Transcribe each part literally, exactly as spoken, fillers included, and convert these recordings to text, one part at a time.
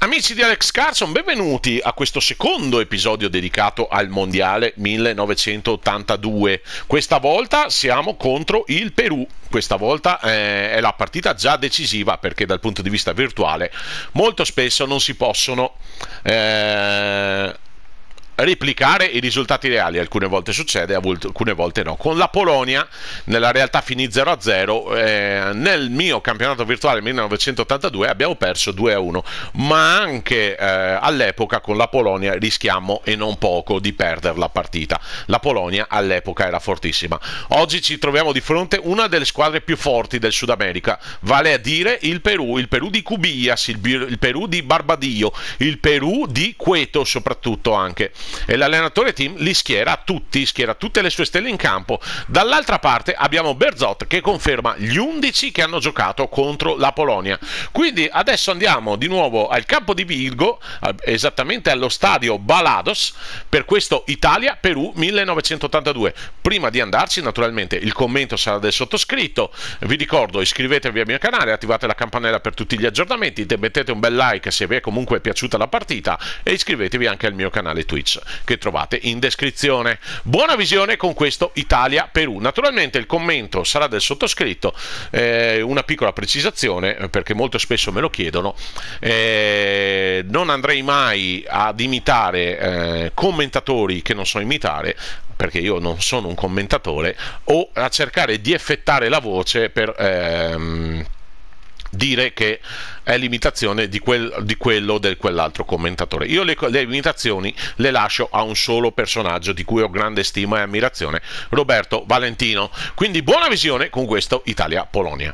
Amici di Alex Carson, benvenuti a questo secondo episodio dedicato al Mondiale millenovecentottantadue. Questa volta siamo contro il Perù. Questa volta eh, è la partita già decisiva perché dal punto di vista virtuale molto spesso non si possono eh, replicare i risultati reali. Alcune volte succede, alcune volte no. Con la Polonia nella realtà finì zero a zero, eh, nel mio campionato virtuale millenovecentottantadue abbiamo perso due a uno, ma anche eh, all'epoca con la Polonia rischiamo e non poco di perdere la partita. La Polonia all'epoca era fortissima. Oggi ci troviamo di fronte a una delle squadre più forti del Sud America, vale a dire il Perù, il Perù di Cubillas, il, il Perù di Barbadillo, il Perù di Cueto soprattutto anche. E l'allenatore team li schiera tutti, schiera tutte le sue stelle in campo. Dall'altra parte abbiamo Berzot che conferma gli undici che hanno giocato contro la Polonia. Quindi adesso andiamo di nuovo al campo di Vigo, esattamente allo stadio Balados, per questo Italia-Perù millenovecentottantadue. Prima di andarci, naturalmente, il commento sarà del sottoscritto. Vi ricordo, iscrivetevi al mio canale, attivate la campanella per tutti gli aggiornamenti, mettete un bel like se vi è comunque piaciuta la partita e iscrivetevi anche al mio canale Twitch che trovate in descrizione. Buona visione con questo Italia-Perù. Naturalmente il commento sarà del sottoscritto, eh, una piccola precisazione perché molto spesso me lo chiedono, eh, non andrei mai ad imitare eh, commentatori che non so imitare, perché io non sono un commentatore, o a cercare di effettare la voce per ehm, dire che è l'imitazione di, quel, di quello del quell'altro commentatore. Io le, le imitazioni le lascio a un solo personaggio di cui ho grande stima e ammirazione, Roberto Valentino. Quindi buona visione con questo Italia-Polonia.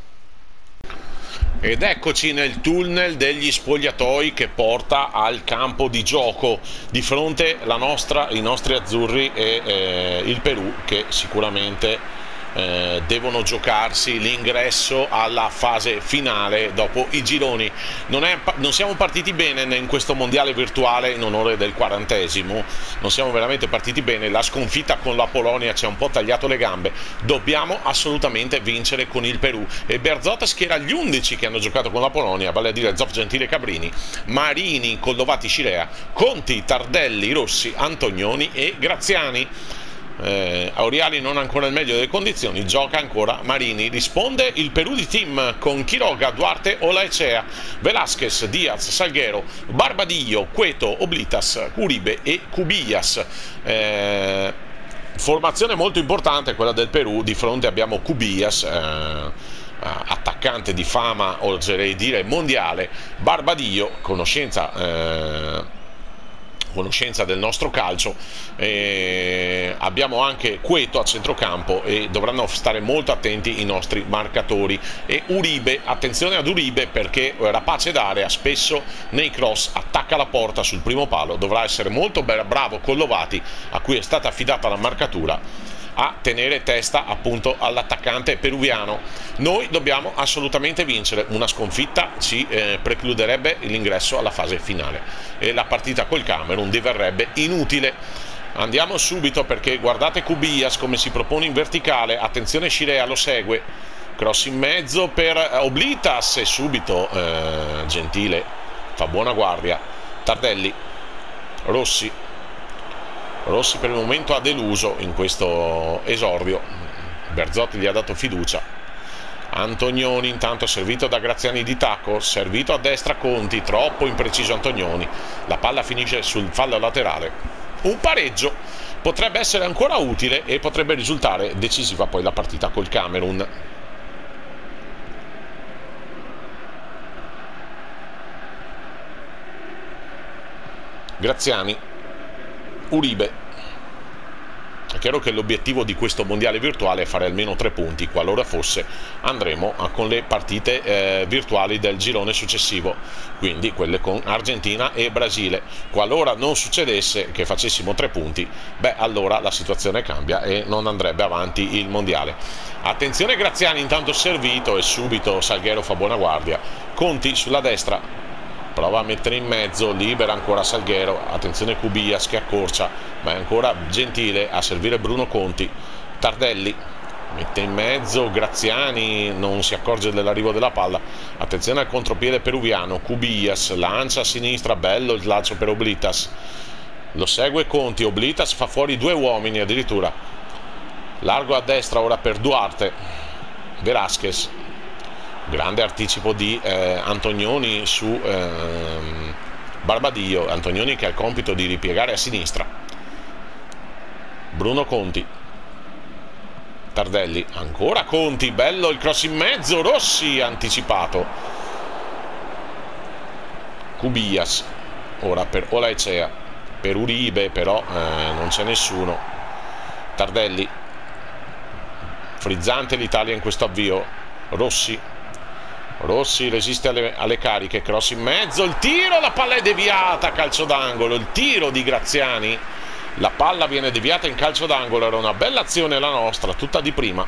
Ed eccoci nel tunnel degli spogliatoi che porta al campo di gioco. Di fronte la nostra, i nostri azzurri e eh, il Perù, che sicuramente Eh, devono giocarsi l'ingresso alla fase finale dopo i gironi. Non, è, non siamo partiti bene in questo mondiale virtuale in onore del quarantesimo, non siamo veramente partiti bene. La sconfitta con la Polonia ci ha un po' tagliato le gambe. Dobbiamo assolutamente vincere con il Perù e Berzot schiera gli undici che hanno giocato con la Polonia, vale a dire Zoff, Gentile, Cabrini, Marini, Collovati, Scirea, Conti, Tardelli, Rossi, Antonioni e Graziani. Eh, Auriali non ancora il meglio delle condizioni, gioca ancora Marini. Risponde il Perù di team con Quiroga, Duarte, Olaechea, Velasquez, Diaz, Salguero, Barbadillo, Cueto, Oblitas, Uribe e Cubillas. Eh, formazione molto importante quella del Perù. Di fronte abbiamo Cubillas, eh, attaccante di fama, oserei dire mondiale, Barbadillo, conoscenza eh, conoscenza del nostro calcio, eh, abbiamo anche Cueto a centrocampo e dovranno stare molto attenti i nostri marcatori. E Uribe, attenzione ad Uribe perché rapace d'area, spesso nei cross attacca la porta sul primo palo, dovrà essere molto bravo Collovati, a cui è stata affidata la marcatura, a tenere testa appunto all'attaccante peruviano. Noi dobbiamo assolutamente vincere, una sconfitta ci eh, precluderebbe l'ingresso alla fase finale e la partita col Camerun diverrebbe inutile. Andiamo subito perché guardate Cubillas come si propone in verticale, attenzione Scirea lo segue, cross in mezzo per Oblitas e subito eh, Gentile fa buona guardia, Tardelli, Rossi, Rossi per il momento ha deluso in questo esordio, Berzot gli ha dato fiducia. Antonioni intanto servito da Graziani di tacco, servito a destra Conti, troppo impreciso Antonioni, la palla finisce sul fallo laterale. Un pareggio potrebbe essere ancora utile e potrebbe risultare decisiva poi la partita col Camerun. Graziani, Uribe. È chiaro che l'obiettivo di questo mondiale virtuale è fare almeno tre punti, qualora fosse andremo con le partite eh, virtuali del girone successivo, quindi quelle con Argentina e Brasile. Qualora non succedesse che facessimo tre punti, beh allora la situazione cambia e non andrebbe avanti il mondiale. Attenzione Graziani intanto servito e subito Salguero fa buona guardia, Conti sulla destra prova a mettere in mezzo, libera ancora Salguero, attenzione Cubillas che accorcia, ma è ancora Gentile a servire Bruno Conti, Tardelli, mette in mezzo Graziani, non si accorge dell'arrivo della palla, attenzione al contropiede peruviano, Cubillas lancia a sinistra, bello il lancio per Oblitas, lo segue Conti, Oblitas fa fuori due uomini addirittura, largo a destra ora per Duarte, Velasquez, grande anticipo di eh, Antonioni su eh, Barbadio, Antonioni che ha il compito di ripiegare a sinistra, Bruno Conti, Tardelli, ancora Conti, bello il cross in mezzo, Rossi anticipato, Cubillas ora per Olaecea, per Uribe però eh, non c'è nessuno, Tardelli, frizzante l'Italia in questo avvio, Rossi, Rossi resiste alle, alle cariche, cross in mezzo, il tiro, la palla è deviata, calcio d'angolo, il tiro di Graziani, la palla viene deviata in calcio d'angolo, era una bella azione la nostra, tutta di prima.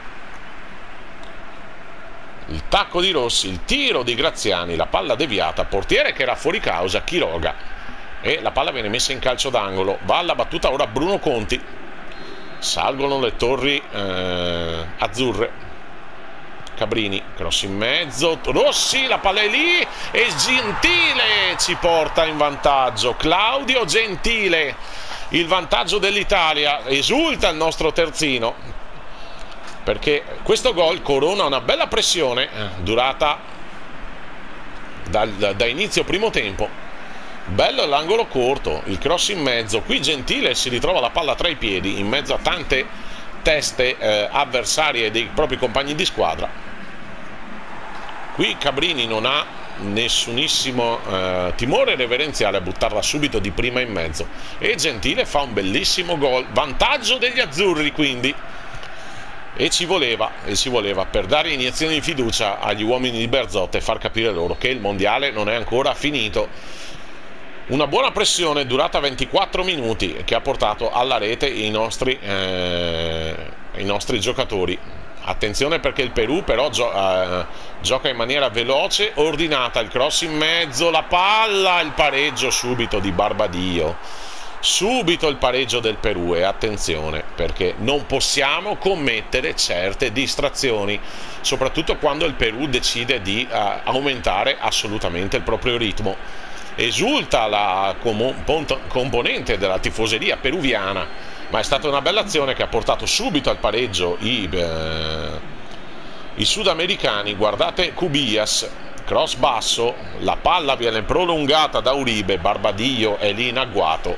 Il tacco di Rossi, il tiro di Graziani, la palla deviata, portiere che era fuori causa, Quiroga, e la palla viene messa in calcio d'angolo, va alla battuta ora Bruno Conti, salgono le torri eh, azzurre, Cabrini, cross in mezzo, Rossi, la palla è lì e Gentile ci porta in vantaggio, Claudio Gentile, il vantaggio dell'Italia, esulta il nostro terzino perché questo gol corona una bella pressione durata da, da, da inizio primo tempo, bello l'angolo corto, il cross in mezzo, qui Gentile si ritrova la palla tra i piedi in mezzo a tante teste eh, avversarie dei propri compagni di squadra, qui Cabrini non ha nessunissimo eh, timore reverenziale a buttarla subito di prima in mezzo e Gentile fa un bellissimo gol, vantaggio degli azzurri quindi, e ci voleva, e ci voleva per dare iniezioni di fiducia agli uomini di Berzot e far capire loro che il mondiale non è ancora finito. Una buona pressione durata ventiquattro minuti che ha portato alla rete i nostri, eh, i nostri giocatori. Attenzione perché il Perù però gio eh, gioca in maniera veloce, ordinata, il cross in mezzo, la palla, il pareggio subito di Barbadio, subito il pareggio del Perù e attenzione perché non possiamo commettere certe distrazioni, soprattutto quando il Perù decide di eh, aumentare assolutamente il proprio ritmo. Esulta la componente della tifoseria peruviana, ma è stata una bella azione che ha portato subito al pareggio i, eh, i sudamericani. Guardate Cubillas, cross basso, la palla viene prolungata da Uribe, Barbadio è lì in agguato,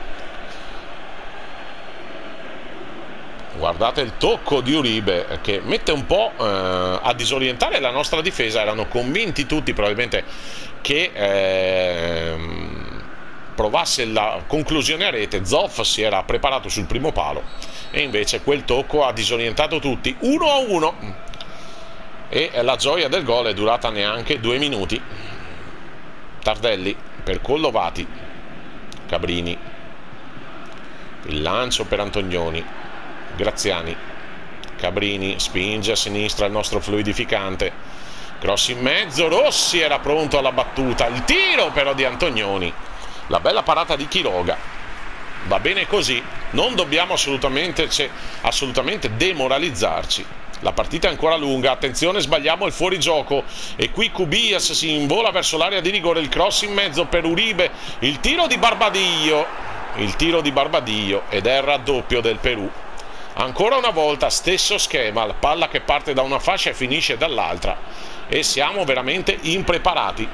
guardate il tocco di Uribe che mette un po' eh, a disorientare la nostra difesa, erano convinti tutti probabilmente che eh, provasse la conclusione a rete, Zoff si era preparato sul primo palo e invece quel tocco ha disorientato tutti, uno a uno e la gioia del gol è durata neanche due minuti. Tardelli per Collovati, Cabrini, il lancio per Antonioni, Graziani, Cabrini spinge a sinistra il nostro fluidificante, cross in mezzo, Rossi era pronto alla battuta, il tiro però di Antonioni, la bella parata di Quiroga, va bene così, non dobbiamo assolutamente, cioè, assolutamente demoralizzarci, la partita è ancora lunga, attenzione sbagliamo il fuorigioco e qui Cubillas si invola verso l'area di rigore, il cross in mezzo per Uribe, il tiro di Barbadio, il tiro di Barbadio ed è il raddoppio del Perù. Ancora una volta stesso schema, la palla che parte da una fascia e finisce dall'altra e siamo veramente impreparati.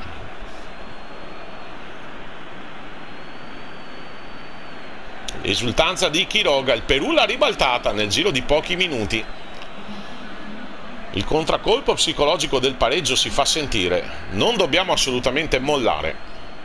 Esultanza di Quiroga, il Perù l'ha ribaltata nel giro di pochi minuti. Il contraccolpo psicologico del pareggio si fa sentire, non dobbiamo assolutamente mollare.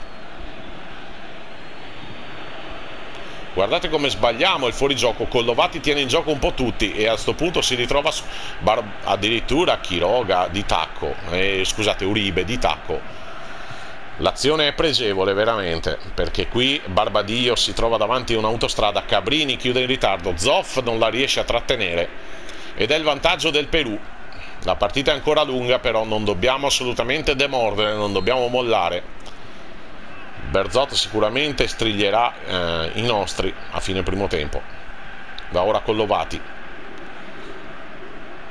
Guardate come sbagliamo il fuorigioco, Collovati tiene in gioco un po' tutti e a questo punto si ritrova addirittura Quiroga di tacco, eh, scusate Uribe di tacco. L'azione è pregevole veramente, perché qui Barbadio si trova davanti a un'autostrada, Cabrini chiude in ritardo, Zoff non la riesce a trattenere ed è il vantaggio del Perù. La partita è ancora lunga, però non dobbiamo assolutamente demordere, non dobbiamo mollare. Berzot sicuramente striglierà eh, i nostri a fine primo tempo. Va ora Collovati,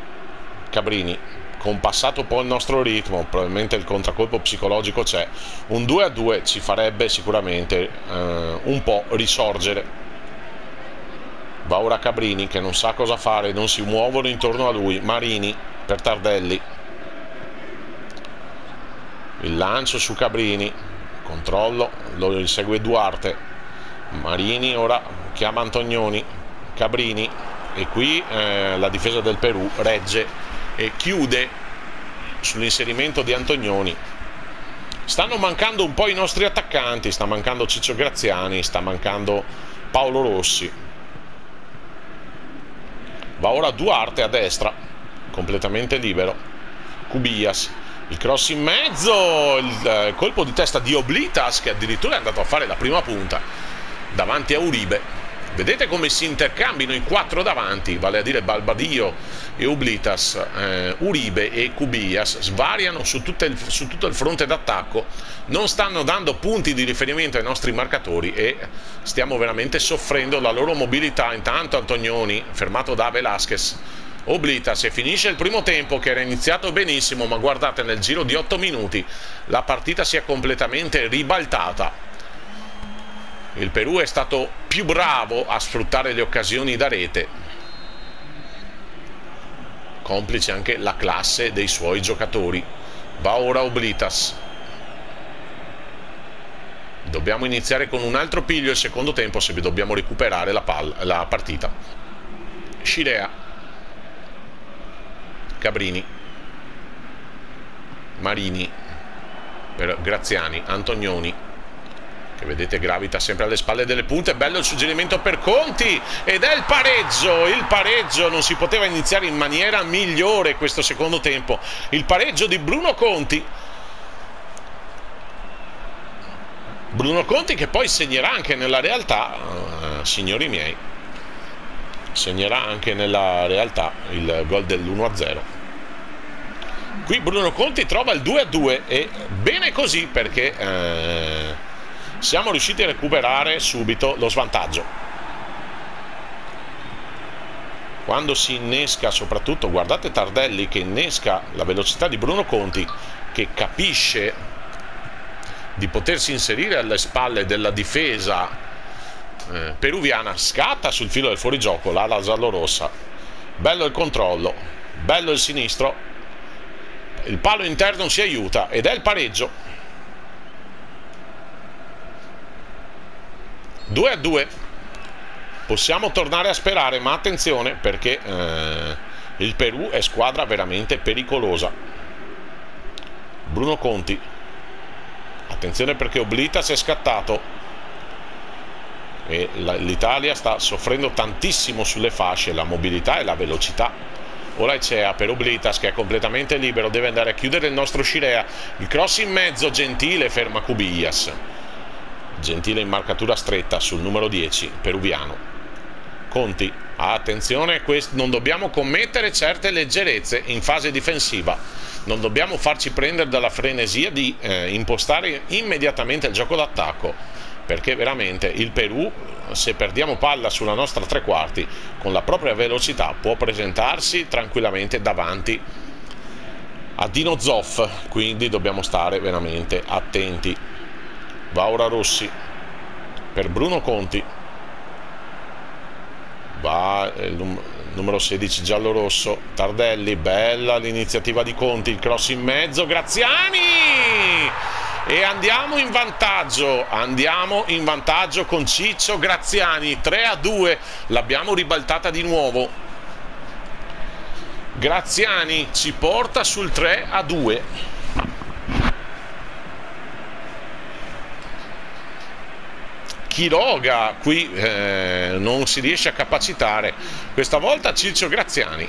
Cabrini, compassato un po' il nostro ritmo, probabilmente il contraccolpo psicologico c'è, un due a due ci farebbe sicuramente eh, un po' risorgere. Va ora Cabrini che non sa cosa fare, non si muovono intorno a lui. Marini per Tardelli, il lancio su Cabrini, controllo, lo insegue Duarte. Marini ora chiama Antonioni, Cabrini, e qui eh, la difesa del Perù regge e chiude sull'inserimento di Antonioni. Stanno mancando un po' i nostri attaccanti, sta mancando Ciccio Graziani, sta mancando Paolo Rossi. Va ora Duarte a destra, completamente libero. Cubillas, il cross in mezzo, il eh, colpo di testa di Oblitas che addirittura è andato a fare la prima punta davanti a Uribe. Vedete come si intercambiano i quattro davanti, vale a dire Balbadio e Oblitas, eh, Uribe e Cubillas svariano su, il, su tutto il fronte d'attacco, non stanno dando punti di riferimento ai nostri marcatori e stiamo veramente soffrendo la loro mobilità. Intanto Antonioni fermato da Velasquez, Oblitas, e finisce il primo tempo che era iniziato benissimo, ma guardate, nel giro di otto minuti la partita si è completamente ribaltata. Il Perù è stato più bravo a sfruttare le occasioni da rete, complice anche la classe dei suoi giocatori. Va ora Oblitas. Dobbiamo iniziare con un altro piglio il secondo tempo se dobbiamo recuperare la, palla, la partita. Scirea, Cabrini, Marini per Graziani, Antonioni, che vedete gravita sempre alle spalle delle punte. Bello il suggerimento per Conti ed è il pareggio. Il pareggio non si poteva iniziare in maniera migliore questo secondo tempo. Il pareggio di Bruno Conti. Bruno Conti che poi segnerà anche nella realtà, uh, signori miei, segnerà anche nella realtà il gol dell'uno a zero. Qui Bruno Conti trova il due a due e bene così, perché uh, siamo riusciti a recuperare subito lo svantaggio. Quando si innesca, soprattutto guardate Tardelli che innesca la velocità di Bruno Conti, che capisce di potersi inserire alle spalle della difesa eh, peruviana, scatta sul filo del fuorigioco l'ala giallorossa. Bello il controllo, bello il sinistro, il palo interno si aiuta ed è il pareggio. due a due. Possiamo tornare a sperare, ma attenzione perché eh, il Perù è squadra veramente pericolosa. Bruno Conti, attenzione perché Oblitas è scattato e l'Italia sta soffrendo tantissimo sulle fasce, la mobilità e la velocità. Ora c'è per Oblitas che è completamente libero, deve andare a chiudere il nostro Scirea. Il cross in mezzo, Gentile ferma Cubillas. Gentile in marcatura stretta sul numero dieci peruviano. Conti, attenzione, non dobbiamo commettere certe leggerezze in fase difensiva, non dobbiamo farci prendere dalla frenesia di eh, impostare immediatamente il gioco d'attacco, perché veramente il Perù, se perdiamo palla sulla nostra tre quarti, con la propria velocità può presentarsi tranquillamente davanti a Dino Zoff, quindi dobbiamo stare veramente attenti. Va ora Rossi per Bruno Conti, va il numero sedici giallo-rosso Tardelli, bella l'iniziativa di Conti, il cross in mezzo, Graziani, e andiamo in vantaggio, andiamo in vantaggio con Ciccio Graziani, tre a due, l'abbiamo ribaltata di nuovo. Graziani ci porta sul tre a due. Quiroga qui eh, non si riesce a capacitare, questa volta Ciccio Graziani.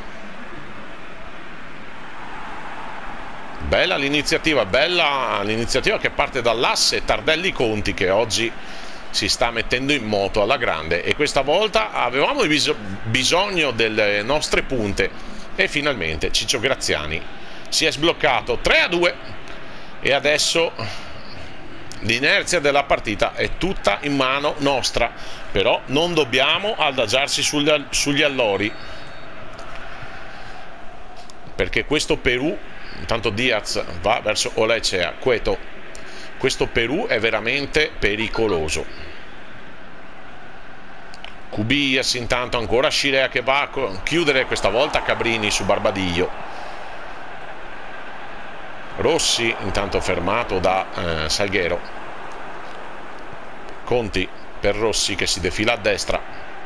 Bella l'iniziativa, bella l'iniziativa che parte dall'asse Tardelli Conti, che oggi si sta mettendo in moto alla grande, e questa volta avevamo bis bisogno delle nostre punte e finalmente Ciccio Graziani si è sbloccato. Tre a due e adesso l'inerzia della partita è tutta in mano nostra, però non dobbiamo adagiarsi sugli, sugli allori. perché questo Perù, intanto Diaz va verso Olaechea, Cueto, questo Perù è veramente pericoloso. Cubillas intanto, ancora Scirea che va a chiudere, questa volta Cabrini su Barbadiglio. Rossi intanto fermato da eh, Salguero. Conti per Rossi che si defila a destra.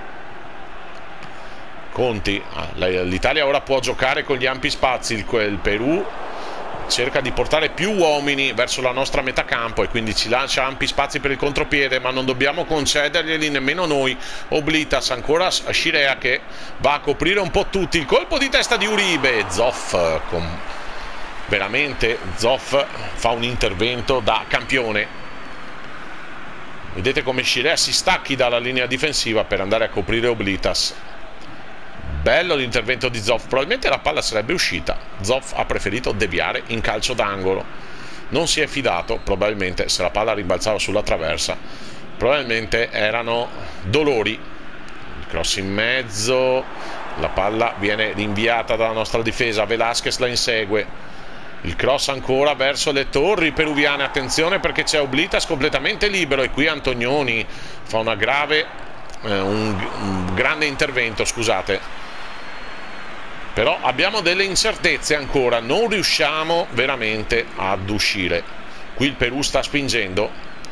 Conti, l'Italia ora può giocare con gli ampi spazi, il, il Perù cerca di portare più uomini verso la nostra metà campo e quindi ci lancia ampi spazi per il contropiede, ma non dobbiamo concederglieli nemmeno noi. Oblitas, ancora Scirea che va a coprire un po' tutti, il colpo di testa di Uribe, Zoff con... veramente Zoff fa un intervento da campione. Vedete come Scirea si stacchi dalla linea difensiva per andare a coprire Oblitas. Bello l'intervento di Zoff, probabilmente la palla sarebbe uscita. Zoff ha preferito deviare in calcio d'angolo, non si è fidato, probabilmente se la palla rimbalzava sulla traversa probabilmente erano dolori. Il cross in mezzo, la palla viene rinviata dalla nostra difesa, Velasquez la insegue, il cross ancora verso le torri peruviane, attenzione perché c'è Oblitas completamente libero e qui Antonioni fa una grave eh, un, un grande intervento, scusate. Però abbiamo delle incertezze ancora, non riusciamo veramente ad uscire. Qui il Perù sta spingendo,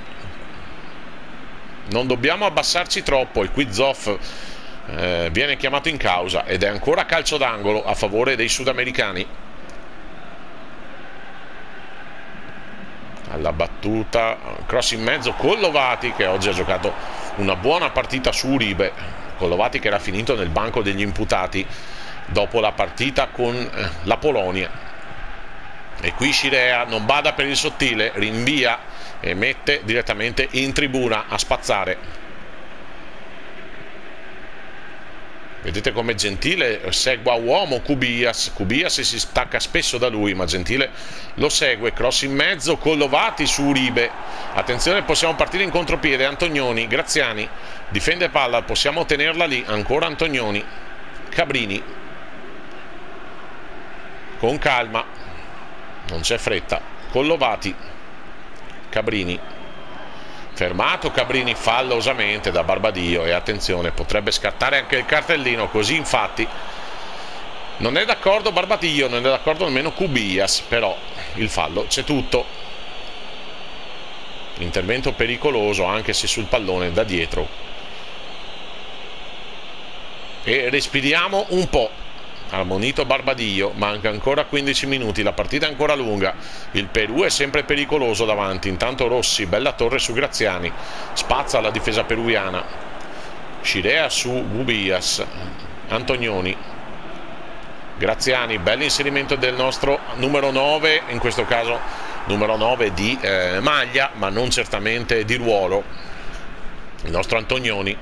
non dobbiamo abbassarci troppo e qui Zoff eh, viene chiamato in causa ed è ancora calcio d'angolo a favore dei sudamericani. Alla battuta, cross in mezzo, Collovati che oggi ha giocato una buona partita su Uribe, Collovati che era finito nel banco degli imputati dopo la partita con eh, la Polonia. E qui Scirea non bada per il sottile, rinvia e mette direttamente in tribuna a spazzare. Vedete come Gentile segue a uomo Cubillas, Cubillas si stacca spesso da lui ma Gentile lo segue, cross in mezzo, Collovati su Uribe, attenzione possiamo partire in contropiede, Antonioni, Graziani difende palla, possiamo tenerla lì, ancora Antonioni, Cabrini con calma, non c'è fretta, Collovati, Cabrini, fermato Cabrini fallosamente da Barbadiglio e attenzione, potrebbe scattare anche il cartellino, così infatti non è d'accordo Barbadiglio, non è d'accordo nemmeno Cubillas, però il fallo c'è tutto. Intervento pericoloso anche se sul pallone da dietro. E respiriamo un po'. Ammonito Barbadiglio, manca ancora quindici minuti, la partita è ancora lunga, il Perù è sempre pericoloso davanti, intanto Rossi, bella torre su Graziani, spazza la difesa peruviana, Scirea su Cubillas, Antonioni, Graziani, bell'inserimento del nostro numero nove, in questo caso numero nove di eh, maglia, ma non certamente di ruolo, il nostro Antonioni,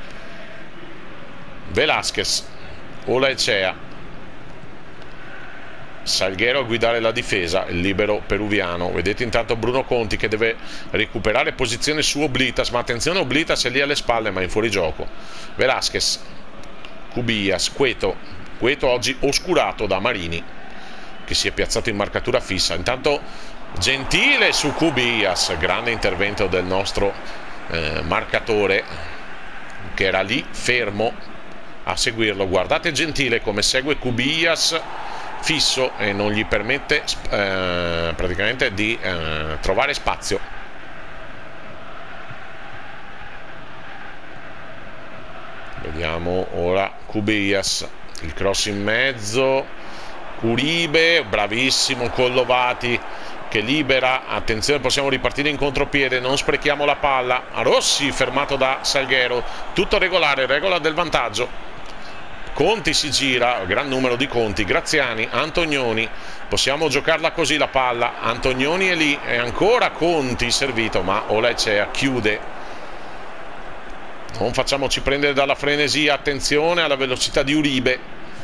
Velasquez, Olaechea, Salguero a guidare la difesa, il libero peruviano. Vedete intanto Bruno Conti che deve recuperare posizione su Oblitas, ma attenzione, Oblitas è lì alle spalle ma in fuorigioco. Velasquez, Cubillas, Cueto, Cueto oggi oscurato da Marini che si è piazzato in marcatura fissa. Intanto Gentile su Cubillas, grande intervento del nostro eh, marcatore che era lì fermo a seguirlo. Guardate Gentile come segue Cubillas fisso e non gli permette eh, praticamente di eh, trovare spazio. Vediamo ora Cubillas, il cross in mezzo, Uribe, bravissimo Collovati che libera, attenzione possiamo ripartire in contropiede, non sprechiamo la palla, Rossi fermato da Salguero, tutto regolare, regola del vantaggio. Conti si gira, gran numero di Conti, Graziani, Antonioni, possiamo giocarla così la palla, Antonioni è lì e ancora Conti servito ma Olaechea chiude, non facciamoci prendere dalla frenesia, attenzione alla velocità di Uribe,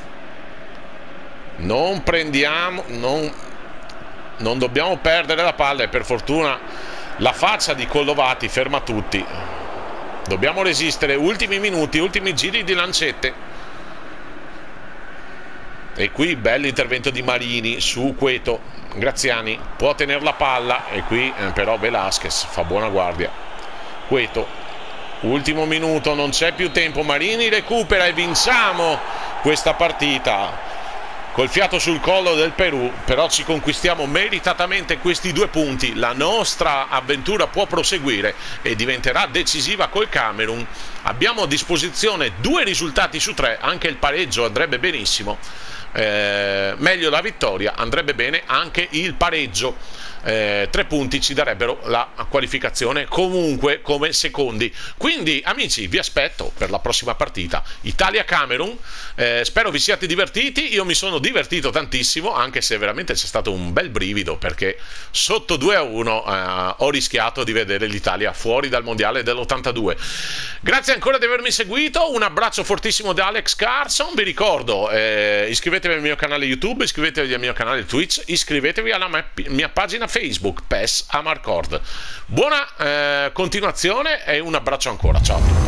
non prendiamo, non, non dobbiamo perdere la palla e per fortuna la faccia di Collovati ferma tutti, dobbiamo resistere, ultimi minuti, ultimi giri di lancette. E qui bell'intervento di Marini su Cueto. Graziani può tenere la palla e qui eh, però Velasquez fa buona guardia. Cueto, ultimo minuto, non c'è più tempo, Marini recupera e vinciamo questa partita col fiato sul collo del Perù, però ci conquistiamo meritatamente questi due punti. La nostra avventura può proseguire e diventerà decisiva col Camerun. Abbiamo a disposizione due risultati su tre, anche il pareggio andrebbe benissimo. Eh, meglio la vittoria, andrebbe bene anche il pareggio. Eh, tre punti ci darebbero la qualificazione comunque come secondi. Quindi amici, vi aspetto per la prossima partita Italia-Camerun. Eh, spero vi siate divertiti. Io mi sono divertito tantissimo, anche se veramente c'è stato un bel brivido, perché sotto due a uno eh, ho rischiato di vedere l'Italia fuori dal mondiale dell'ottantadue. Grazie ancora di avermi seguito, un abbraccio fortissimo da Alex Carson. Vi ricordo, eh, iscrivetevi al mio canale YouTube, iscrivetevi al mio canale Twitch, iscrivetevi alla mia pagina Facebook, P E S Amarcord. Buona eh, continuazione e un abbraccio ancora, ciao.